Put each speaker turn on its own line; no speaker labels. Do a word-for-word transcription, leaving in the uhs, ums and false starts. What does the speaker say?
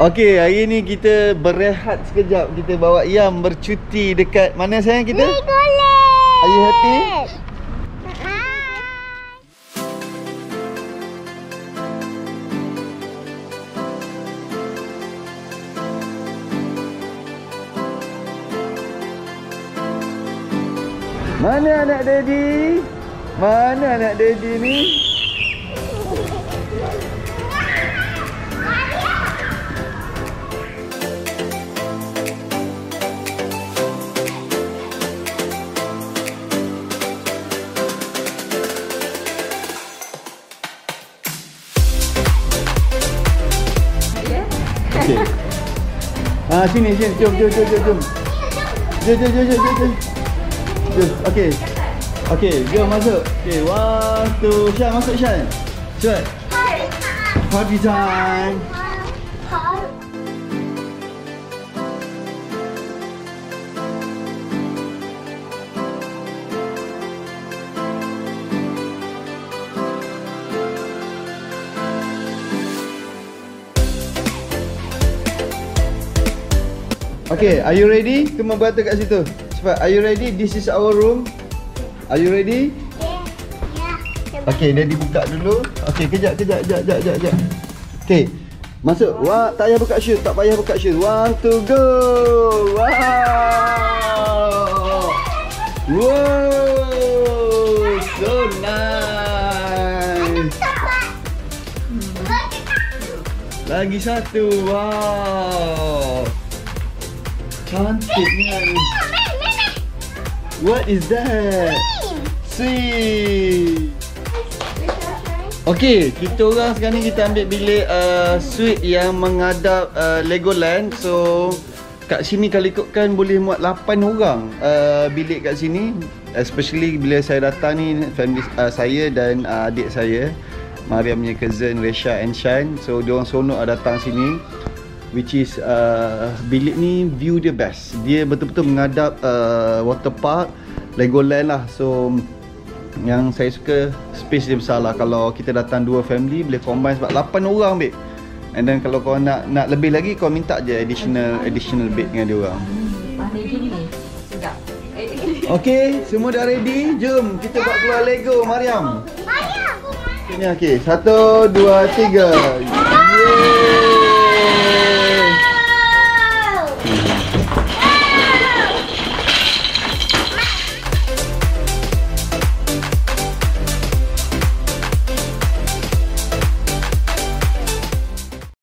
Okey, hari ni kita berehat sekejap. Kita bawa Yam bercuti dekat mana sayang kita?
Legoland.
Are you happy? Mana anak daddy? Mana anak daddy ni? Okey. Ah, sini sini, jom jom jom jom jom. Jom jom jom jom jom. jom. Jom, okey. Okey, jom masuk. Okey, one, two, Shan masuk Shan. Cepat. Party time. Okay, are you ready? Come on, beratur kat situ. Cepat, are you ready? This is our room. Are you ready?
Ya.
Okay, daddy buka dulu. Okay, kejap, kejap, kejap, kejap, kejap, kejap. Okay, masuk. Wah, tak payah buka shoes, tak payah buka shoes. One, two, go! Wow! Wow! So nice! Lagi satu, wow! Cantiknya ni. What is that? Sweet. Okey, kita orang sekarang ni kita ambil bilik uh, suite yang menghadap uh, Legoland. So kat sini kalau ikutkan boleh muat lapan orang uh, bilik kat sini. Especially bila saya datang ni, family uh, saya dan uh, adik saya, Mariam punya cousin Resha and Shan. So diorang seronok datang sini. Which is uh, bilik ni view dia best. Dia betul-betul menghadap uh, water park Legoland lah. So yang saya suka space dia besar lah. Kalau kita datang dua family boleh combine sebab lapan orang babe. And then kalau kau nak nak lebih lagi kau minta je additional additional bed dengan dia orang.
Pandai gini ni. Sedap.
Okay, semua dah ready. Jom kita buat keluar Lego Mariam.
Mariam.
Sini okey. Satu, dua, tiga. Yeay.